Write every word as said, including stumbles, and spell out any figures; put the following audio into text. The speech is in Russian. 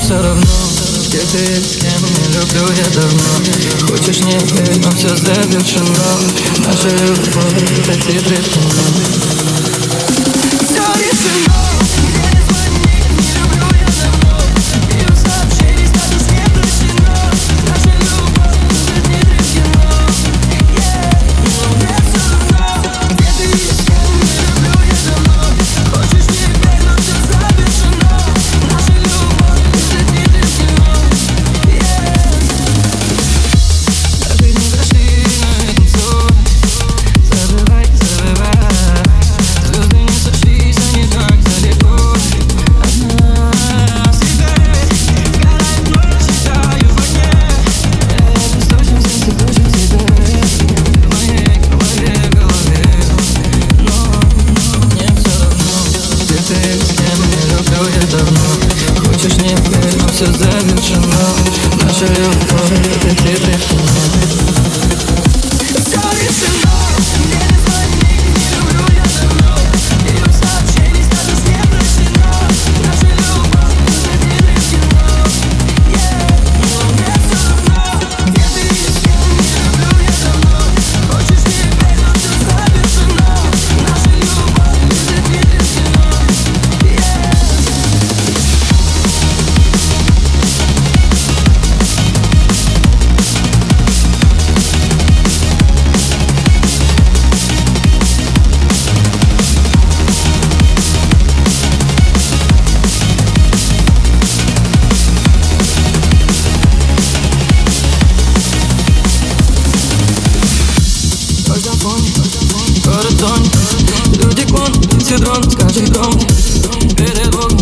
все равно, где ты и с кем, не люблю я давно. Хочешь не верь, но все завершено. Наша любовь — это титры в кино. Все решено. Хочешь не верь, но все завершено. Наша любовь — это титры в кино. Все решено. Мне не звони, не люблю я давно. Ее сообщений статус не прощено. Наша любовь — это титры в кино. Но мне все равно, где ты и с кем, не люблю я давно. Хочешь не верь, но все завершено. Наша любовь — это титры в кино. Город зон, люди клон, синдром, скажи громче. Перевод